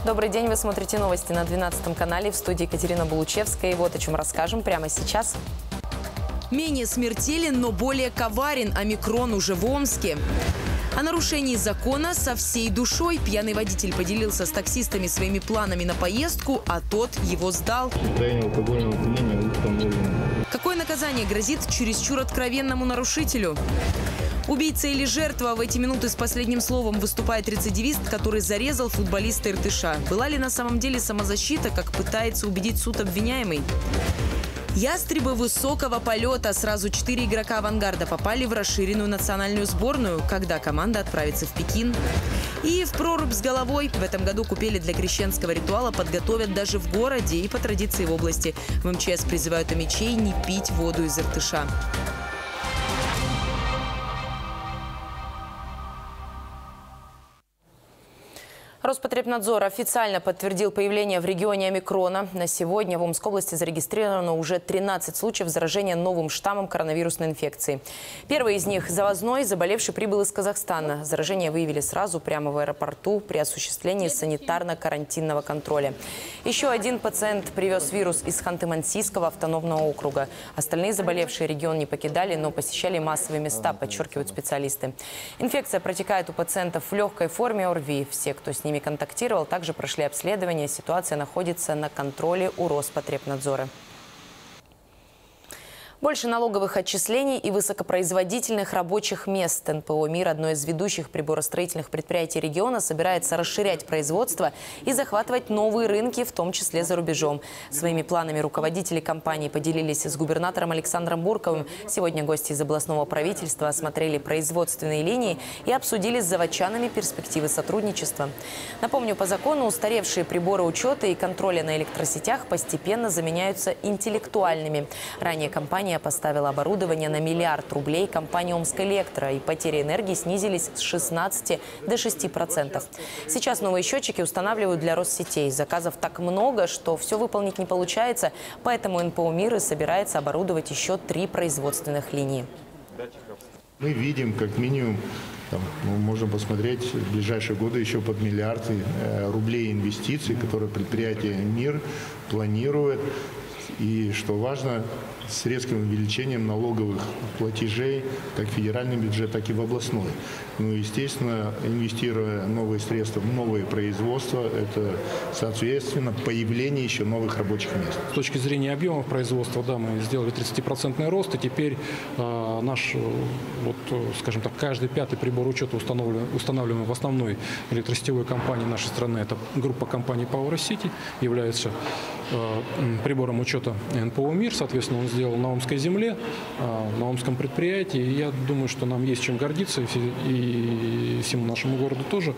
Добрый день, вы смотрите новости на 12 канале. В студии Екатерина Булучевская. И вот о чем расскажем прямо сейчас. Менее смертелен, но более коварен. Омикрон уже в Омске. О нарушении закона со всей душой. Пьяный водитель поделился с таксистами своими планами на поездку, а тот его сдал. Какое наказание грозит чересчур откровенному нарушителю? Убийца или жертва? В эти минуты с последним словом выступает рецидивист, который зарезал футболиста Иртыша. Была ли на самом деле самозащита, как пытается убедить суд обвиняемый? Ястребы высокого полета. Сразу 4 игрока «Авангарда» попали в расширенную национальную сборную, когда команда отправится в Пекин. И в прорубь с головой. В этом году купели для крещенского ритуала подготовят даже в городе и по традиции в области. В МЧС призывают омичей не пить воду из Иртыша. Роспотребнадзор официально подтвердил появление в регионе омикрона. На сегодня в Омской области зарегистрировано уже 13 случаев заражения новым штаммом коронавирусной инфекции. Первый из них – завозной, заболевший прибыл из Казахстана. Заражение выявили сразу прямо в аэропорту при осуществлении санитарно-карантинного контроля. Еще один пациент привез вирус из Ханты-Мансийского автономного округа. Остальные заболевшие регион не покидали, но посещали массовые места, подчеркивают специалисты. Инфекция протекает у пациентов в легкой форме ОРВИ. Все, кто с ними контактировал, также прошли обследование. Ситуация находится на контроле у Роспотребнадзора. Больше налоговых отчислений и высокопроизводительных рабочих мест. НПО «Мир», одно из ведущих приборостроительных предприятий региона, собирается расширять производство и захватывать новые рынки, в том числе за рубежом. Своими планами руководители компании поделились с губернатором Александром Бурковым. Сегодня гости из областного правительства осмотрели производственные линии и обсудили с заводчанами перспективы сотрудничества. Напомню, по закону устаревшие приборы учета и контроля на электросетях постепенно заменяются интеллектуальными. Ранее компания поставила оборудование на $1 миллиард рублей компании «Омскэлектро», и потери энергии снизились с 16 до 6%. Сейчас новые счетчики устанавливают для Россетей. Заказов так много, что все выполнить не получается, поэтому НПО «Мир» и собирается оборудовать еще 3 производственных линии. Мы видим, как минимум, мы можем посмотреть в ближайшие годы еще под $1 миллиард рублей инвестиций, которые предприятие «Мир» планирует. И, что важно, с резким увеличением налоговых платежей как в федеральный бюджет, так и в областной. Ну, естественно, инвестируя новые средства в новые производства, это, соответственно, появление еще новых рабочих мест. С точки зрения объемов производства, да, мы сделали 30% рост, и теперь наш, скажем так, каждый 5-й прибор учета устанавливаем в основной электросетевой компании нашей страны. Это группа компаний Power City, является прибором учета НПО «Мир». Соответственно, он сделал на Омской земле, на Омском предприятии. И я думаю, что нам есть чем гордиться, и всему нашему городу тоже.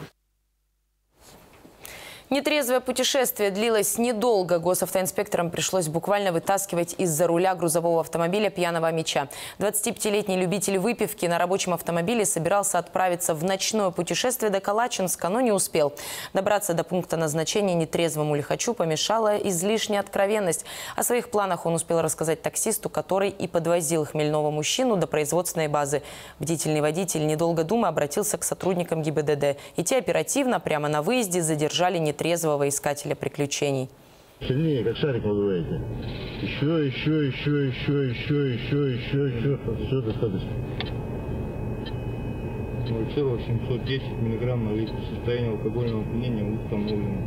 Нетрезвое путешествие длилось недолго. Госавтоинспекторам пришлось буквально вытаскивать из-за руля грузового автомобиля пьяного омича. 25-летний любитель выпивки на рабочем автомобиле собирался отправиться в ночное путешествие до Калачинска, но не успел. Добраться до пункта назначения нетрезвому лихачу помешала излишняя откровенность. О своих планах он успел рассказать таксисту, который и подвозил хмельного мужчину до производственной базы. Бдительный водитель, недолго думая, обратился к сотрудникам ГИБДД. И те оперативно, прямо на выезде, задержали нетрезвого искателя приключений. Сильнее, как шарик надуваете. Еще. Все достаточно. 0,710 миллиграмм на литр. Состояние алкогольного опьянения установлено.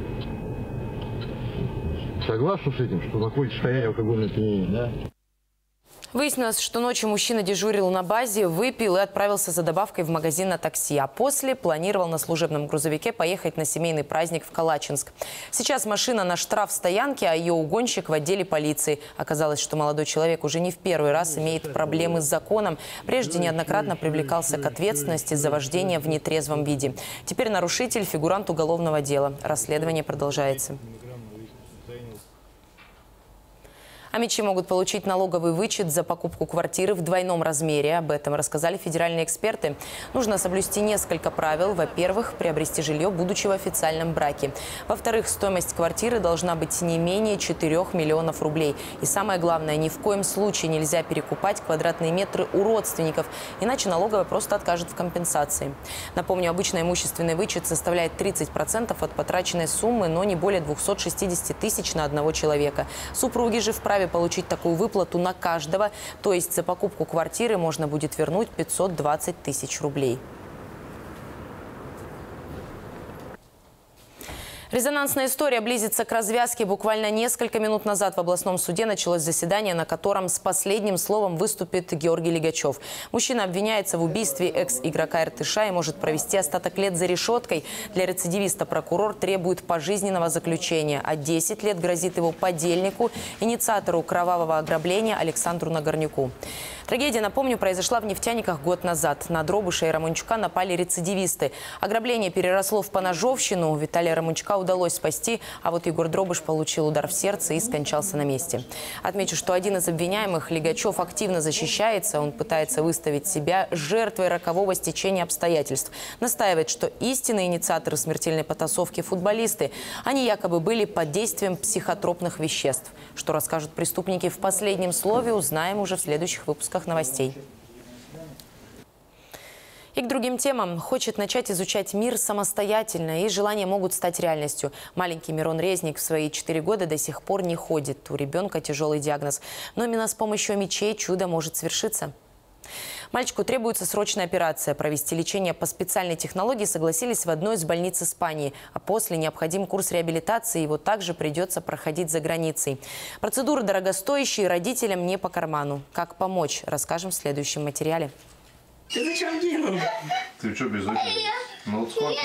Согласны с этим, что находится состояние алкогольного опьянения, да? Выяснилось, что ночью мужчина дежурил на базе, выпил и отправился за добавкой в магазин на такси. А после планировал на служебном грузовике поехать на семейный праздник в Калачинск. Сейчас машина на штрафстоянке, а ее угонщик в отделе полиции. Оказалось, что молодой человек уже не в первый раз имеет проблемы с законом. Прежде неоднократно привлекался к ответственности за вождение в нетрезвом виде. Теперь нарушитель – фигурант уголовного дела. Расследование продолжается. Омичи могут получить налоговый вычет за покупку квартиры в двойном размере. Об этом рассказали федеральные эксперты. Нужно соблюсти несколько правил. Во-первых, приобрести жилье, будучи в официальном браке. Во-вторых, стоимость квартиры должна быть не менее 4 миллионов рублей. И самое главное, ни в коем случае нельзя перекупать квадратные метры у родственников, иначе налоговая просто откажет в компенсации. Напомню, обычно имущественный вычет составляет 30% от потраченной суммы, но не более 260 тысяч на одного человека. Супруги же вправе получить такую выплату на каждого, то есть за покупку квартиры можно будет вернуть 520 тысяч рублей. Резонансная история близится к развязке. Буквально несколько минут назад в областном суде началось заседание, на котором с последним словом выступит Георгий Лигачев. Мужчина обвиняется в убийстве экс-игрока Иртыша и может провести остаток лет за решеткой. Для рецидивиста прокурор требует пожизненного заключения, а 10 лет грозит его подельнику, инициатору кровавого ограбления Александру Нагорнюку. Трагедия, напомню, произошла в нефтяниках год назад. На Дробыша и Романчука напали рецидивисты. Ограбление переросло в поножовщину. Виталия Романчука удалось спасти, а вот Егор Дробыш получил удар в сердце и скончался на месте. Отмечу, что один из обвиняемых, Лигачев, активно защищается. Он пытается выставить себя жертвой рокового стечения обстоятельств. Настаивает, что истинные инициаторы смертельной потасовки – футболисты. Они якобы были под действием психотропных веществ. Что расскажут преступники в последнем слове, узнаем уже в следующих выпусках новостей. И к другим темам. Хочет начать изучать мир самостоятельно, и желания могут стать реальностью. Маленький Мирон Резник в свои 4 года до сих пор не ходит. У ребенка тяжелый диагноз. Но именно с помощью мечей чудо может свершиться. Мальчику требуется срочная операция. Провести лечение по специальной технологии согласились в одной из больниц Испании. А после необходим курс реабилитации. Его также придется проходить за границей. Процедуры дорогостоящие, родителям не по карману. Как помочь, расскажем в следующем материале. Ты зачем кинул? Ты что, без этого? Ну, сколько?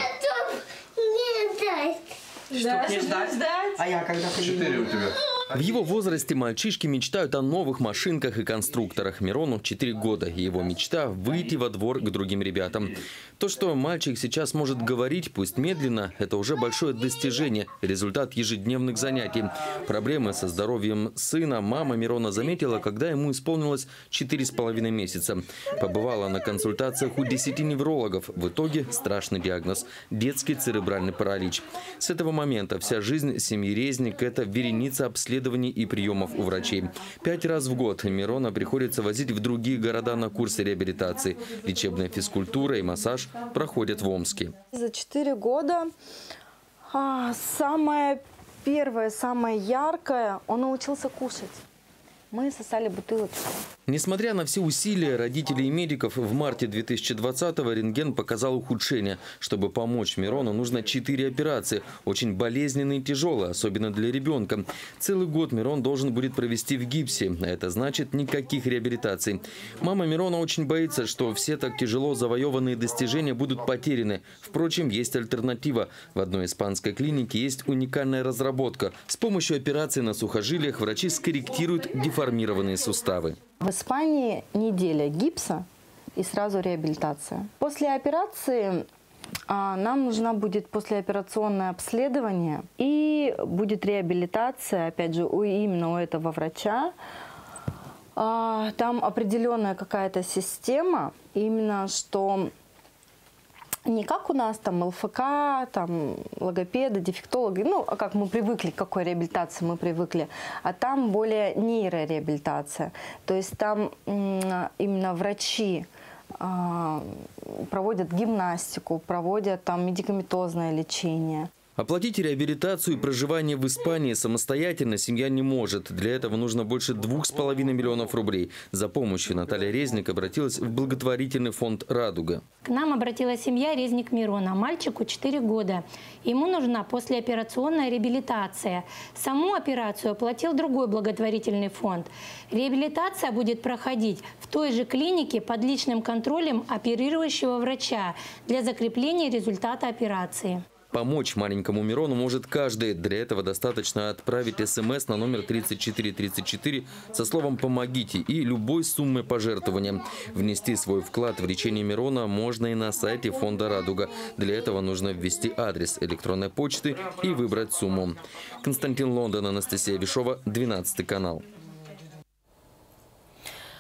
Чтоб не ждать? А я когда 4 у тебя. В его возрасте мальчишки мечтают о новых машинках и конструкторах. Мирону 4 года. И его мечта – выйти во двор к другим ребятам. То, что мальчик сейчас может говорить, пусть медленно, это уже большое достижение, результат ежедневных занятий. Проблемы со здоровьем сына мама Мирона заметила, когда ему исполнилось 4,5 месяца. Побывала на консультациях у 10 неврологов. В итоге страшный диагноз – детский церебральный паралич. С этого момента вся жизнь семьи Резник – это вереница обследований и приемов у врачей. 5 раз в год Мирона приходится возить в другие города на курсы реабилитации. Лечебная физкультура и массаж проходят в Омске. За 4 года самое первое, самое яркое, он научился кушать. Мы сосали бутылочку. Несмотря на все усилия родителей и медиков, в марте 2020-го рентген показал ухудшение. Чтобы помочь Мирону, нужно 4 операции. Очень болезненные и тяжелые, особенно для ребенка. Целый год Мирон должен будет провести в гипсе. А это значит никаких реабилитаций. Мама Мирона очень боится, что все так тяжело завоеванные достижения будут потеряны. Впрочем, есть альтернатива. В одной испанской клинике есть уникальная разработка. С помощью операции на сухожилиях врачи скорректируют деформированные суставы. В Испании неделя гипса и сразу реабилитация. После операции нам нужна будет послеоперационное обследование и будет реабилитация, опять же, именно у этого врача. Там определенная какая-то система, именно что не как у нас там ЛФК, там логопеды, дефектологи, ну, как мы привыкли, к какой реабилитации мы привыкли, а там более нейрореабилитация. То есть там именно врачи проводят гимнастику, проводят там медикаментозное лечение. Оплатить реабилитацию и проживание в Испании самостоятельно семья не может. Для этого нужно больше 2,5 миллионов рублей. За помощью Наталья Резник обратилась в благотворительный фонд «Радуга». К нам обратилась семья Резник Мирона. Мальчику 4 года. Ему нужна послеоперационная реабилитация. Саму операцию оплатил другой благотворительный фонд. Реабилитация будет проходить в той же клинике под личным контролем оперирующего врача для закрепления результата операции. Помочь маленькому Мирону может каждый. Для этого достаточно отправить СМС на номер 3434 со словом «Помогите» и любой суммой пожертвования. Внести свой вклад в лечение Мирона можно и на сайте фонда «Радуга». Для этого нужно ввести адрес электронной почты и выбрать сумму. Константин Лондон, Анастасия Вишова, 12 канал.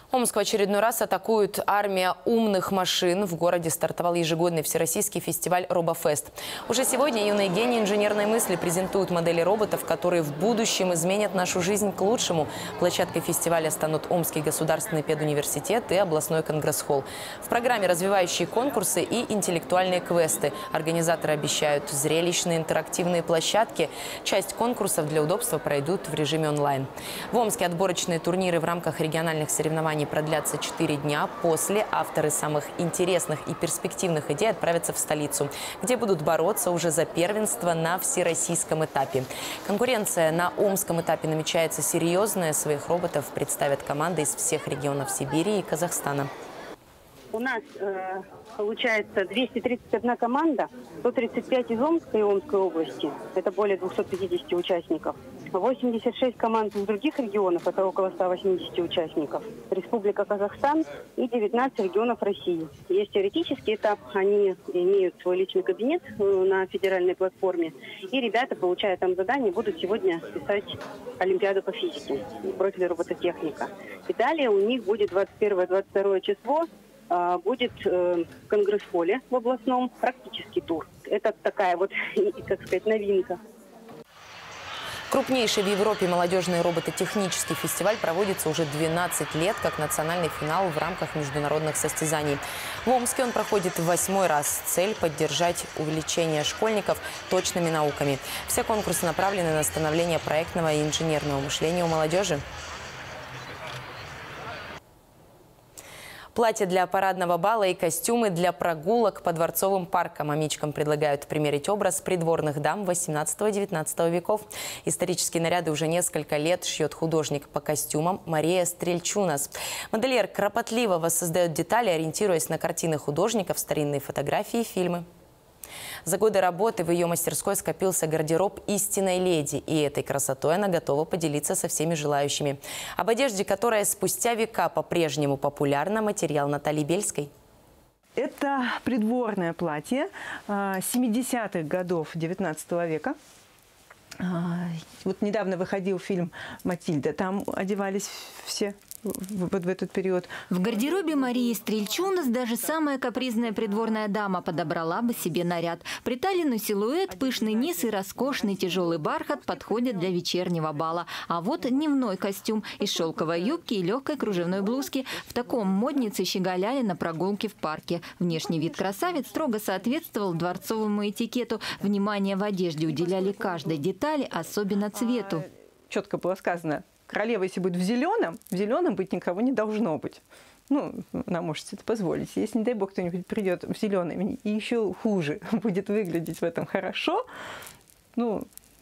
Омск в очередной раз атакует армия умных машин. В городе стартовал ежегодный всероссийский фестиваль «Робофест». Уже сегодня юные гении инженерной мысли презентуют модели роботов, которые в будущем изменят нашу жизнь к лучшему. Площадкой фестиваля станут Омский государственный педуниверситет и областной конгресс-холл. В программе развивающие конкурсы и интеллектуальные квесты. Организаторы обещают зрелищные интерактивные площадки. Часть конкурсов для удобства пройдут в режиме онлайн. В Омске отборочные турниры в рамках региональных соревнований продлятся 4 дня. После авторы самых интересных и перспективных идей отправятся в столицу, где будут бороться уже за первенство на всероссийском этапе. Конкуренция на омском этапе намечается серьезная. Своих роботов представят команды из всех регионов Сибири и Казахстана. У нас получается 231 команда, 135 из Омска и Омской области, это более 250 участников. 86 команд из других регионов, это около 180 участников. Республика Казахстан и 19 регионов России. Есть теоретический этап, они имеют свой личный кабинет на федеральной платформе. И ребята, получая там задания, будут сегодня писать Олимпиаду по физике, профиль робототехника. И далее у них будет 21-22 число. Будет в конгресс-холле в областном практический тур. Это такая вот, как сказать, новинка. Крупнейший в Европе молодежный робототехнический фестиваль проводится уже 12 лет, как национальный финал в рамках международных состязаний. В Омске он проходит в 8-й раз. Цель – поддержать увеличение школьников точными науками. Все конкурсы направлены на становление проектного и инженерного мышления у молодежи. Платья для парадного бала и костюмы для прогулок по дворцовым паркам. Амичкам предлагают примерить образ придворных дам 18-19 веков. Исторические наряды уже несколько лет шьет художник по костюмам Мария Стрельчунас. Модельер кропотливо воссоздает детали, ориентируясь на картины художников, старинные фотографии и фильмы. За годы работы в ее мастерской скопился гардероб истинной леди. И этой красотой она готова поделиться со всеми желающими. Об одежде, которая спустя века по-прежнему популярна, материал Натальи Бельской. Это придворное платье 70-х годов 19 века. Вот недавно выходил фильм «Матильда». Там одевались все вот в этот период. В гардеробе Марии Стрельчунас даже самая капризная придворная дама подобрала бы себе наряд. Приталенный силуэт, пышный низ и роскошный тяжелый бархат подходят для вечернего бала. А вот дневной костюм из шелковой юбки и легкой кружевной блузки. В таком модницы щеголяли на прогулке в парке. Внешний вид красавиц строго соответствовал дворцовому этикету. Внимание в одежде уделяли каждой детали, особенно цвету. Четко было сказано: королева, если будет в зеленом быть никого не должно быть. Ну, она может это позволить. Если, не дай бог, кто-нибудь придет в зеленый и еще хуже будет выглядеть в этом хорошо, ну,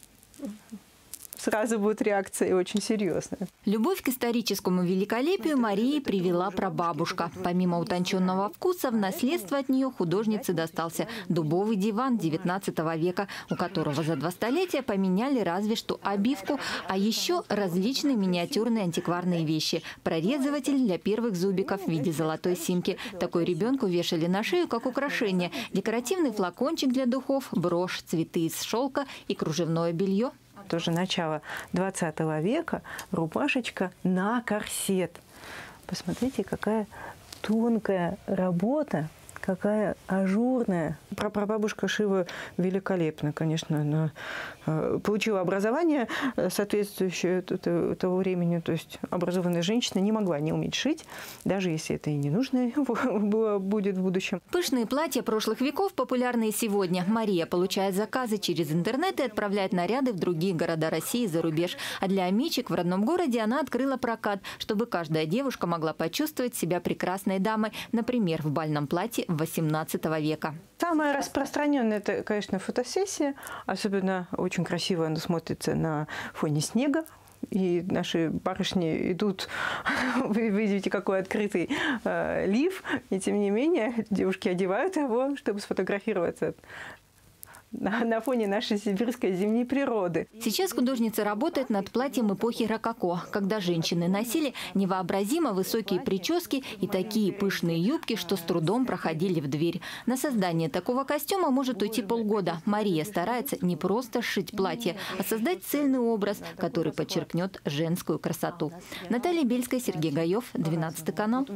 сразу будет реакция очень серьезная. Любовь к историческому великолепию Марии привела прабабушка. Помимо утонченного вкуса, в наследство от нее художнице достался дубовый диван XIX века, у которого за 2 столетия поменяли разве что обивку, а еще различные миниатюрные антикварные вещи. Прорезыватель для первых зубиков в виде золотой симки. Такой ребенку вешали на шею как украшение. Декоративный флакончик для духов, брошь, цветы из шелка и кружевное белье. Тоже начало 20 века, рубашечка на корсет. Посмотрите, какая тонкая работа, какая ажурная. Прабабушка шила великолепно, конечно. Она получила образование соответствующее того времени. То есть образованная женщина не могла не уметь шить, даже если это и не нужно будет в будущем. Пышные платья прошлых веков популярны и сегодня. Мария получает заказы через интернет и отправляет наряды в другие города России и за рубеж. А для амичек в родном городе она открыла прокат, чтобы каждая девушка могла почувствовать себя прекрасной дамой, например, в бальном платье XVIII века. Самое распространенное – это, конечно, фотосессия. Особенно очень красиво она смотрится на фоне снега. И наши барышни идут, вы видите, какой открытый лиф. И тем не менее девушки одевают его, чтобы сфотографироваться. на фоне нашей сибирской зимней природы. Сейчас художница работает над платьем эпохи рококо, когда женщины носили невообразимо высокие прически и такие пышные юбки, что с трудом проходили в дверь. На создание такого костюма может уйти полгода. Мария старается не просто сшить платье, а создать цельный образ, который подчеркнет женскую красоту. Наталья Бельская, Сергей Гаев, 12 канал.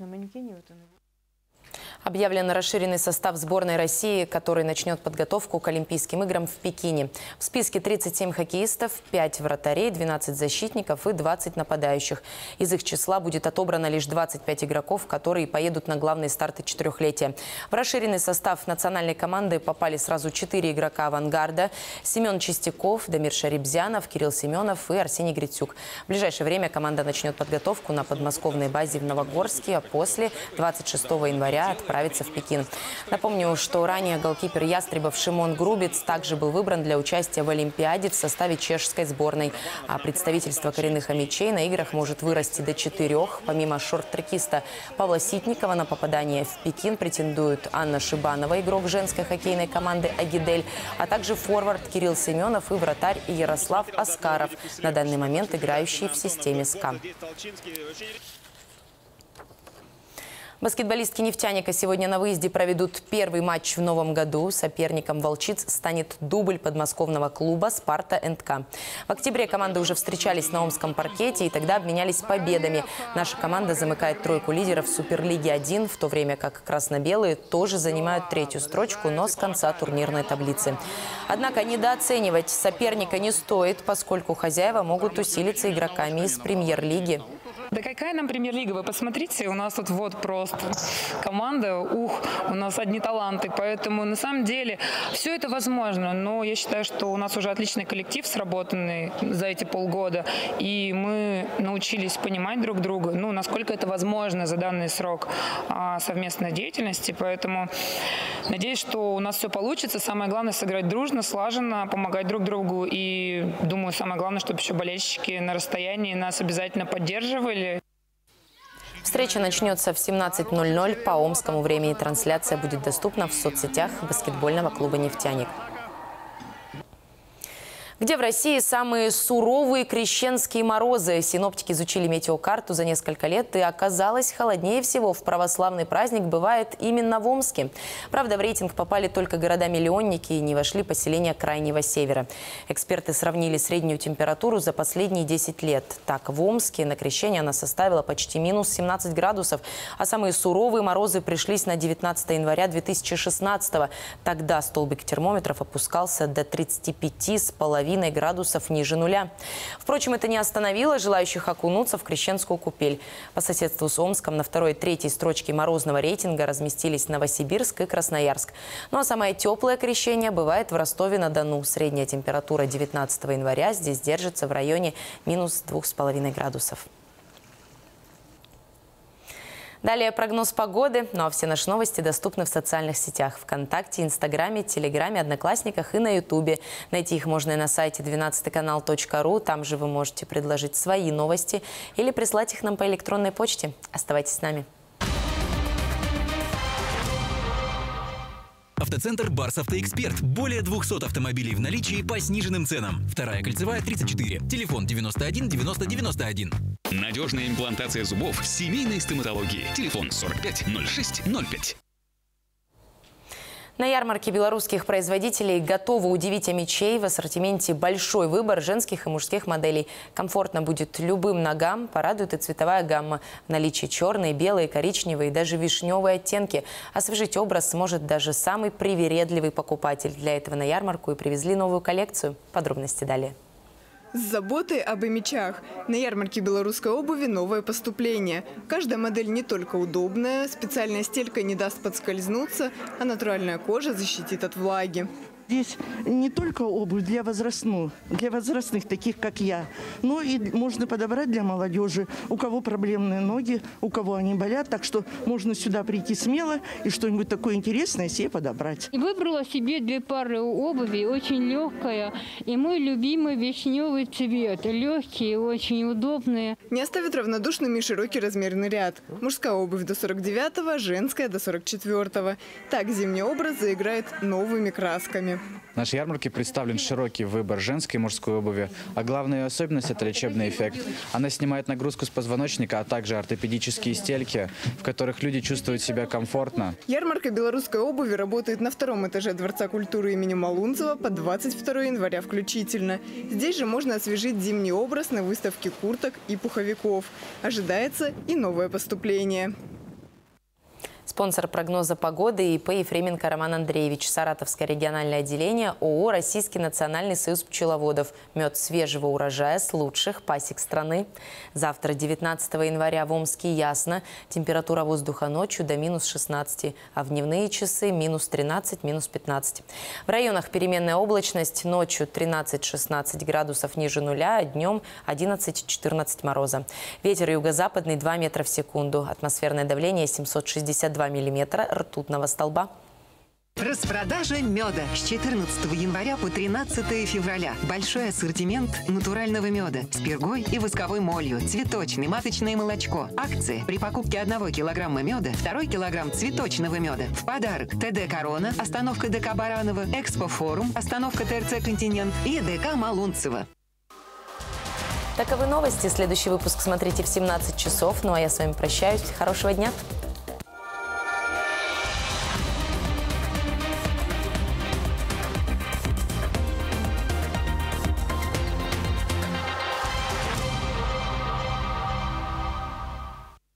Объявлен расширенный состав сборной России, который начнет подготовку к Олимпийским играм в Пекине. В списке 37 хоккеистов, 5 вратарей, 12 защитников и 20 нападающих. Из их числа будет отобрано лишь 25 игроков, которые поедут на главные старты четырехлетия. В расширенный состав национальной команды попали сразу 4 игрока «Авангарда» – Семен Чистяков, Дамир Шарибзянов, Кирилл Семенов и Арсений Грицюк. В ближайшее время команда начнет подготовку на подмосковной базе в Новогорске, а после 26 января отправится в Пекин. Напомню, что ранее голкипер «Ястребов» Шимон Грубец также был выбран для участия в Олимпиаде в составе чешской сборной. А представительство коренных хомячей на играх может вырасти до 4. Помимо шорт-трекиста Павла Ситникова на попадание в Пекин претендуют Анна Шибанова, игрок женской хоккейной команды «Агидель», а также форвард Кирилл Семенов и вратарь Ярослав Аскаров, на данный момент играющий в системе СКА. Баскетболистки «Нефтяника» сегодня на выезде проведут первый матч в новом году. Соперником «Волчиц» станет дубль подмосковного клуба «Спарта НК». В октябре команды уже встречались на омском паркете и тогда обменялись победами. Наша команда замыкает тройку лидеров Суперлиги-1, в то время как красно-белые тоже занимают 3-ю строчку, но с конца турнирной таблицы. Однако недооценивать соперника не стоит, поскольку хозяева могут усилиться игроками из премьер-лиги. Да какая нам премьер-лига? Вы посмотрите, у нас тут вот просто команда, у нас одни таланты. Поэтому на самом деле все это возможно. Но я считаю, что у нас уже отличный коллектив, сработанный за эти полгода. И мы научились понимать друг друга, насколько это возможно за данный срок совместной деятельности. Поэтому надеюсь, что у нас все получится. Самое главное — сыграть дружно, слаженно, помогать друг другу. И думаю, самое главное, чтобы еще болельщики на расстоянии нас обязательно поддерживали. Встреча начнется в 17:00 по омскому времени. Трансляция будет доступна в соцсетях баскетбольного клуба «Нефтяник». Где в России самые суровые крещенские морозы? Синоптики изучили метеокарту за несколько лет, и оказалось, холоднее всего в православный праздник бывает именно в Омске. Правда, в рейтинг попали только города-миллионники и не вошли поселения Крайнего Севера. Эксперты сравнили среднюю температуру за последние 10 лет. Так, в Омске на крещение она составила почти минус 17 градусов, а самые суровые морозы пришлись на 19 января 2016-го. Тогда столбик термометров опускался до 35,5 градусов ниже нуля. Впрочем, это не остановило желающих окунуться в крещенскую купель. По соседству с Омском на 2-й и 3-й строчке морозного рейтинга разместились Новосибирск и Красноярск. Ну а самое теплое крещение бывает в Ростове-на-Дону. Средняя температура 19 января здесь держится в районе минус 2,5 градусов. Далее прогноз погоды. Ну а все наши новости доступны в социальных сетях: ВКонтакте, Инстаграме, Телеграме, Одноклассниках и на Ютубе. Найти их можно и на сайте 12kanal.ru. Там же вы можете предложить свои новости или прислать их нам по электронной почте. Оставайтесь с нами. Автоцентр «Барс Автоэксперт». Более 200 автомобилей в наличии по сниженным ценам. 2-я кольцевая, 34. Телефон 91 90 91. Надежная имплантация зубов семейной стоматологии. Телефон 45 06 05. На ярмарке белорусских производителей готовы удивить омичей. В ассортименте большой выбор женских и мужских моделей. Комфортно будет любым ногам, порадует и цветовая гамма. В наличии черные, белые, коричневые и даже вишневые оттенки. Освежить образ сможет даже самый привередливый покупатель. Для этого на ярмарку и привезли новую коллекцию. Подробности далее. С заботой об имиджах. На ярмарке белорусской обуви новое поступление. Каждая модель не только удобная, специальная стелька не даст подскользнуться, а натуральная кожа защитит от влаги. Здесь не только обувь для возрастных, таких как я, но и можно подобрать для молодежи, у кого проблемные ноги, у кого они болят. Так что можно сюда прийти смело и что-нибудь такое интересное себе подобрать. Выбрала себе 2 пары обуви, очень легкая, и мой любимый вишневый цвет. Легкие, очень удобные. Не оставит равнодушными широкий размерный ряд. Мужская обувь до 49-го, женская до 44-го. Так зимний образ заиграет новыми красками. жизни. В нашей ярмарке представлен широкий выбор женской и мужской обуви, а главная ее особенность – это лечебный эффект. Она снимает нагрузку с позвоночника, а также ортопедические стельки, в которых люди чувствуют себя комфортно. Ярмарка белорусской обуви работает на 2-м этаже Дворца культуры имени Малунцева по 22 января включительно. Здесь же можно освежить зимний образ на выставке курток и пуховиков. Ожидается и новое поступление. Спонсор прогноза погоды ИП Ефременко Роман Андреевич. Саратовское региональное отделение ООО «Российский национальный союз пчеловодов». Мед свежего урожая с лучших пасек страны. Завтра, 19 января, в Омске ясно. Температура воздуха ночью до -16, а в дневные часы -13, -15. В районах переменная облачность. Ночью 13-16 градусов ниже нуля, а днем 11-14 мороза. Ветер юго-западный 2 метра в секунду. Атмосферное давление 762 миллиметра ртутного столба. Распродажа меда с 14 января по 13 февраля. Большой ассортимент натурального меда с пергой и восковой молью, цветочный, маточное молочко. Акции. При покупке 1 килограмма меда, 2 килограмм цветочного меда. В подарок ТД «Корона», остановка ДК «Бараново», Экспо-форум, остановка ТРЦ «Континент» и ДК «Малунцево». Таковы новости. Следующий выпуск смотрите в 17 часов. Ну а я с вами прощаюсь. Хорошего дня.